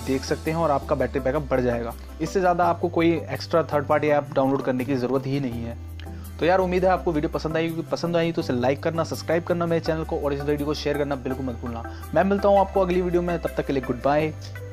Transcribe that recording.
देख सकते हैं और आपका बैटरी बैकअप बढ़ जाएगा। इससे ज़्यादा आपको कोई extra third party app download करने की ज़रूरत ही नहीं है। तो यार उम्मीद है आपको वीडियो पसंद आई, क्योंकि पसंद आई तो इसे लाइक करना, सब्सक्राइब करना मेरे चैनल को, और इस वीडियो को शेयर करना बिल्कुल मत भूलना। मैं मिलता हूँ आपको अगली वीडियो में, तब तक के लिए गुड बाय।